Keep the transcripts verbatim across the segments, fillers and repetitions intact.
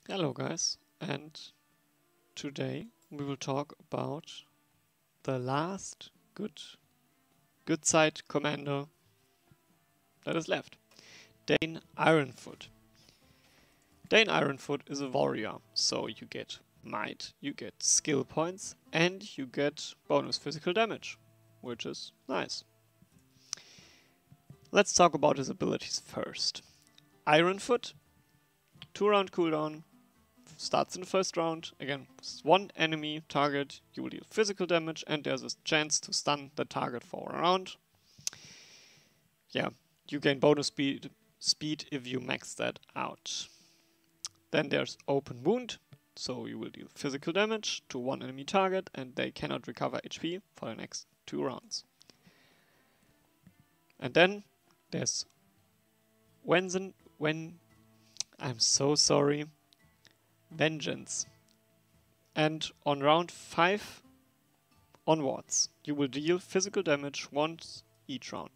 Hello guys, and today we will talk about the last good good side commander that is left, Dain Ironfoot. Dain Ironfoot is a warrior, so you get might, you get skill points, and you get bonus physical damage, which is nice. Let's talk about his abilities first. Ironfoot, two round cooldown, starts in the first round. Again, one enemy target, you will deal physical damage, and there's a chance to stun the target for a round. Yeah, you gain bonus speed, speed if you max that out. Then there's Open Wound, so you will deal physical damage to one enemy target, and they cannot recover H P for the next two rounds. And then there's Wenzen, when I'm so sorry. Vengeance. And on round five onwards, you will deal physical damage once each round.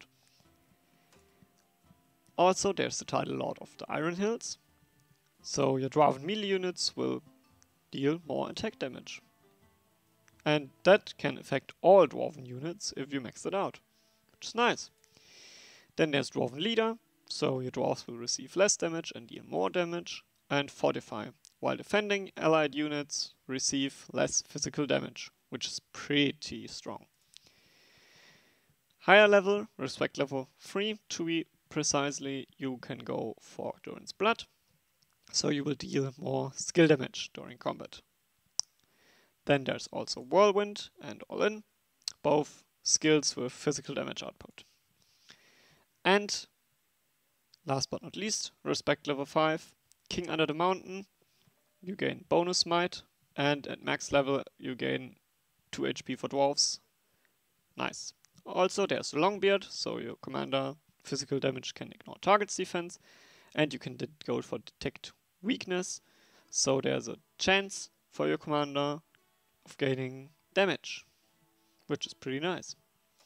Also, there's the Tidal Lord of the Iron Hills, so your Dwarven melee units will deal more attack damage. And that can affect all Dwarven units if you max it out, which is nice. Then there's Dwarven Leader, so your dwarves will receive less damage and deal more damage. And Fortify, while defending, allied units receive less physical damage, which is pretty strong. Higher level, respect level three to be precisely, you can go for Durin's Blood, so you will deal more skill damage during combat. Then there's also Whirlwind and All In, both skills with physical damage output. And last but not least, respect level five, King Under the Mountain, you gain bonus might, and at max level you gain two H P for dwarves. Nice. Also there's Longbeard, so your commander physical damage can ignore target's defense, and you can go for Detect Weakness, so there's a chance for your commander of gaining damage, which is pretty nice.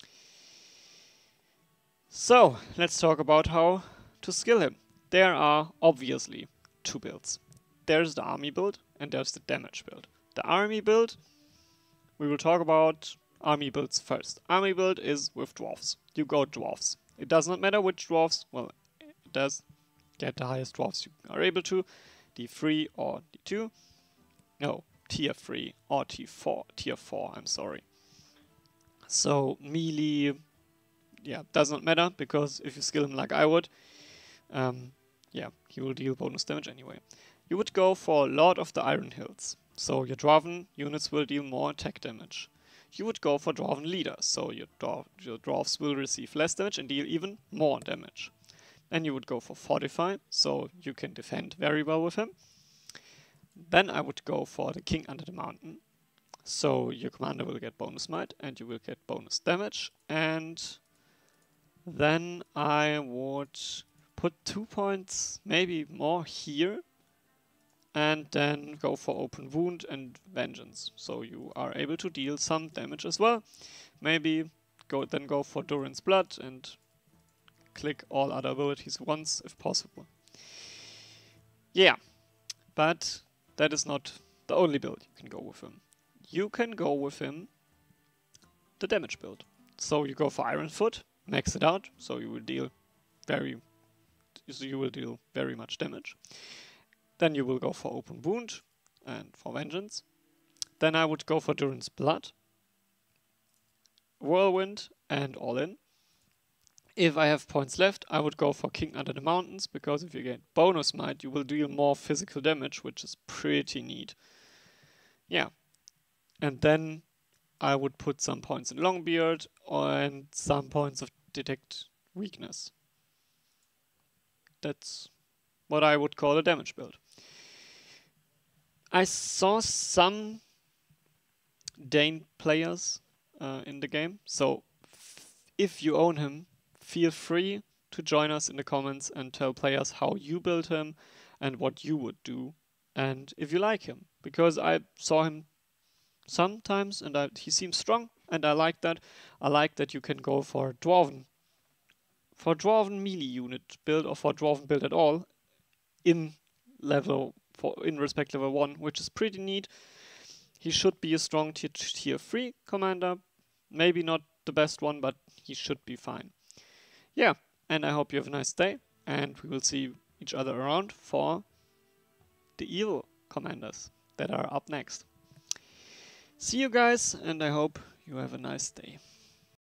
So let's talk about how to skill him. There are obviously two builds. There's the army build and there's the damage build. The army build, we will talk about army builds first. Army build is with dwarves. You go dwarves. It does not matter which dwarves, well, it does get the highest dwarves you are able to, D three or D two. No, tier three or T four, tier four, I'm sorry. So melee, yeah, does not matter, because if you skill him like I would, um, yeah, he will deal bonus damage anyway. You would go for Lord of the Iron Hills, so your Dwarven units will deal more attack damage. You would go for Dwarven Leader, so your, dwarf, your Dwarves will receive less damage and deal even more damage. Then you would go for Fortify, so you can defend very well with him. Then I would go for the King Under the Mountain, so your commander will get bonus might and you will get bonus damage. And then I would put two points, maybe more here, and then go for Open Wound and Vengeance, so you are able to deal some damage as well. Maybe go then go for Durin's Blood and click all other abilities once if possible. Yeah, but that is not the only build you can go with him. You can go with him the damage build. So you go for Ironfoot, max it out, so you will deal very So you will deal very much damage. Then you will go for Open Wound and for Vengeance. Then I would go for Durin's Blood, Whirlwind and All In. If I have points left, I would go for King Under the Mountains, because if you get bonus might, you will deal more physical damage, which is pretty neat. Yeah. And then I would put some points in Longbeard and some points of Detect Weakness. That's what I would call a damage build. I saw some Dain players uh, in the game, so if you own him, feel free to join us in the comments and tell players how you build him and what you would do, and if you like him, because I saw him sometimes and I, he seems strong, and I like that. I like that you can go for Dwarven for Dwarven melee unit build or for Dwarven build at all in level for in respect level one, which is pretty neat. He should be a strong tier, tier three commander. Maybe not the best one, but he should be fine. Yeah, and I hope you have a nice day, and we will see each other around for the evil commanders that are up next. See you guys, and I hope you have a nice day.